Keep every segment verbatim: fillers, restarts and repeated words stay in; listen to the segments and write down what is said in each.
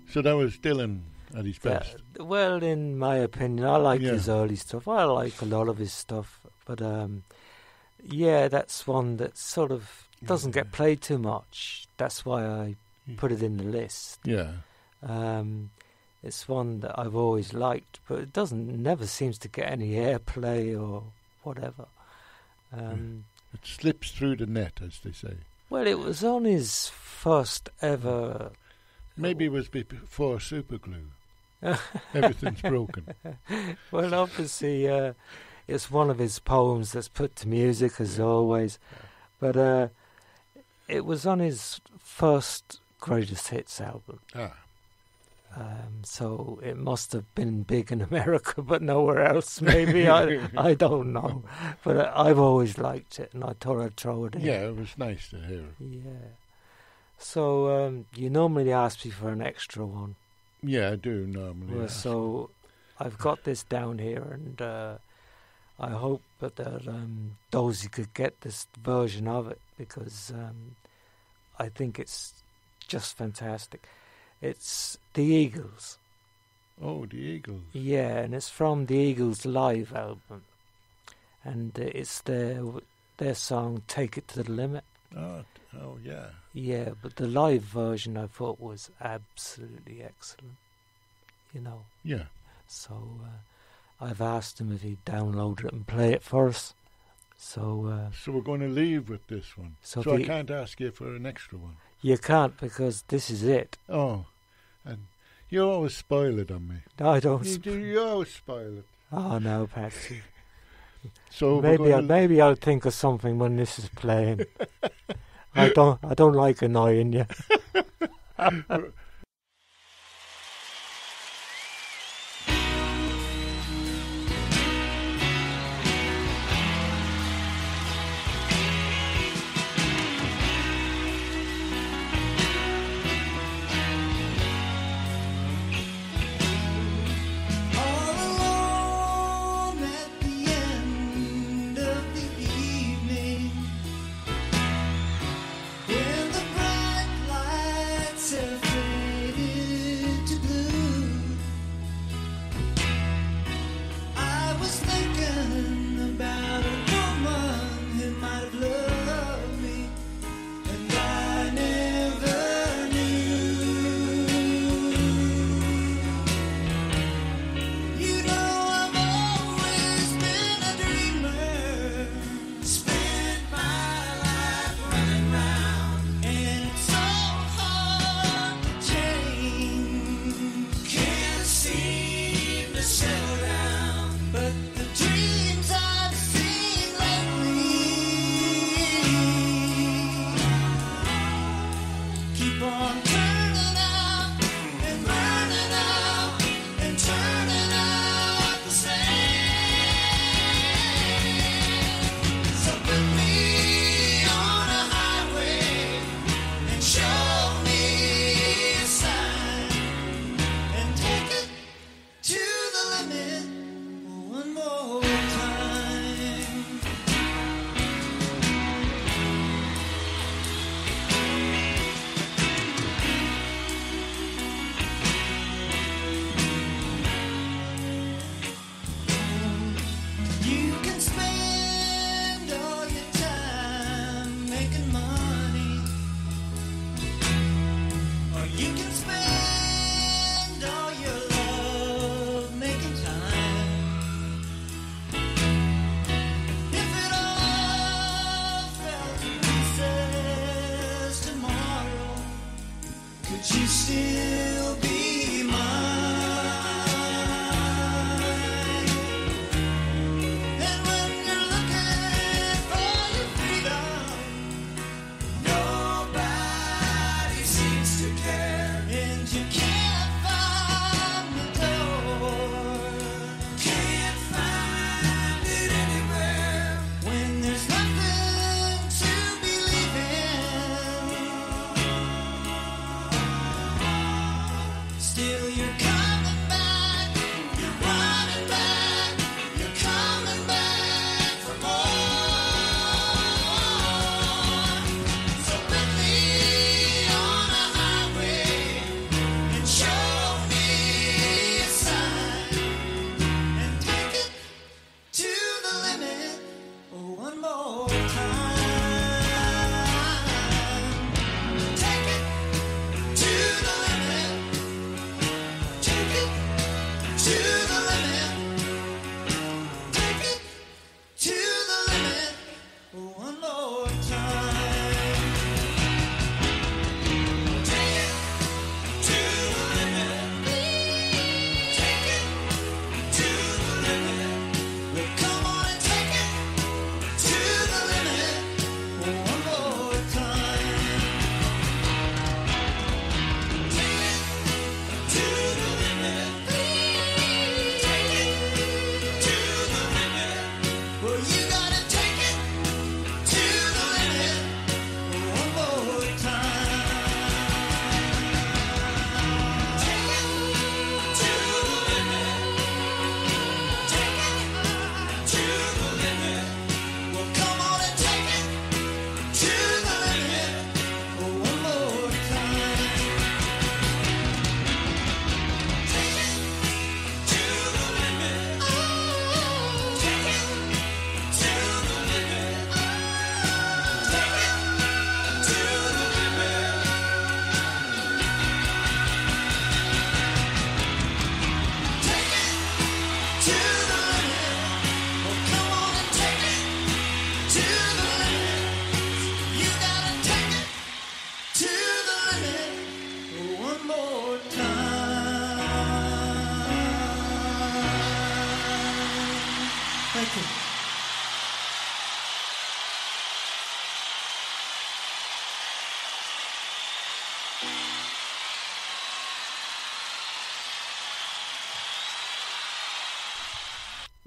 So that was Dylan at his best. Uh, well, in my opinion, I like Yeah. his early stuff. I like a lot of his stuff, but um, yeah, that's one that sort of doesn't Yeah. get played too much. That's why I put it in the list. Yeah. Um, it's one that I've always liked, but it doesn't never seems to get any airplay or whatever. Um, It slips through the net, as they say. well, it was on his first ever. Maybe it was before super glue. Everything's broken. Well, obviously, uh, it's one of his poems that's put to music, as always. But uh, it was on his first greatest hits album. Ah. Um, so it must have been big in America, but nowhere else. Maybe I I don't know. But uh, I've always liked it, and I thought I'd throw it in. Yeah, it was nice to hear. Yeah. So um, you normally ask me for an extra one. Yeah, I do normally. Well, ask. so I've got this down here, and uh, I hope that, that um, Dozy could get this version of it, because um, I think it's just fantastic. It's the Eagles. Oh, the Eagles. Yeah, and it's from the Eagles live album, and uh, it's their their song "Take It to the Limit." Oh, t- oh, yeah. Yeah, but the live version I thought was absolutely excellent. You know. Yeah. So uh, I've asked him if he'd download it and play it for us. So uh, So we're going to leave with this one. So So, I the- can't ask you for an extra one. you can't, because this is it. Oh, and you always spoil it on me. I don't. You, Sp- do, you always spoil it. oh no, Patsy. So we're maybe I, gonna- maybe I'll think of something when this is playing. I don't. I don't like annoying you. All alone at the end of the evening, when the bright lights have faded to blue, I was thinking about a woman who might have loved me, and I never knew. You know I've always been a dreamer, spent my life running round, and it's so hard to change. Can't seem to settle down, but the dreams I've seen lately keep on turning out and burning out and turning out the same. So put me on a highway and show me a sign and take it to the limit one more time. You can spend all your time making money, or you can spend all your love making time. If it all fell to pieces tomorrow, could you still be mine? And when you're looking for your freedom, nobody seems to care, and you can't find the door, can't find it anywhere. When there's nothing to believe in, still you're coming back, you're running back, you're coming back for more. So put me on a highway and show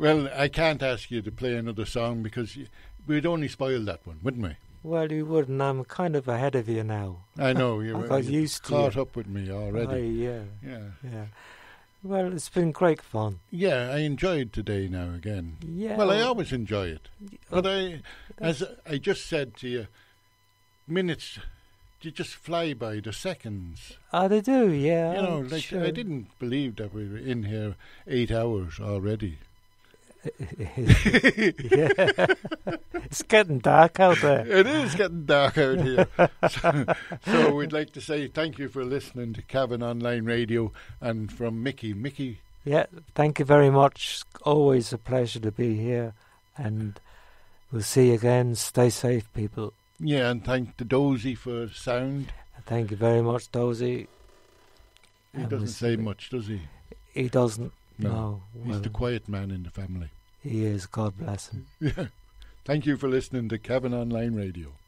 Well, I can't ask you to play another song because y- we'd only spoil that one, wouldn't we? Well, you wouldn't. I'm kind of ahead of you now. I know. You I were got you used to caught you. up with me already. Aye, yeah, Yeah. yeah. Well, it's been great fun. Yeah, I enjoyed today now again. Yeah. Well, I always enjoy it. uh, But I, as I just said to you, minutes, you just fly by the seconds. Oh, they do, yeah. You know, I'm like sure. I didn't believe that we were in here eight hours already. Yeah. It's getting dark out there. It is getting dark out here. so, so we'd like to say thank you for listening to Cavan Online Radio, and from Micky. Micky, Yeah, thank you very much. Always a pleasure to be here, and we'll see you again. Stay safe, people. yeah, and thank the Dozy for sound. Thank you very much, Dozy. He And doesn't we'll say see- much, does he? He doesn't. No. No, He's well, the quiet man in the family. he is. God bless him. Yeah. Thank you for listening to Cavan Online Radio.